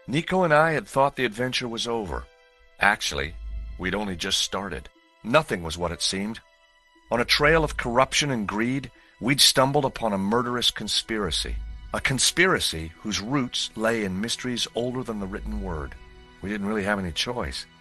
Nico and I had thought the adventure was over. Actually, we'd only just started. Nothing was what it seemed. On a trail of corruption and greed, we'd stumbled upon a murderous conspiracy. A conspiracy whose roots lay in mysteries older than the written word. We didn't really have any choice.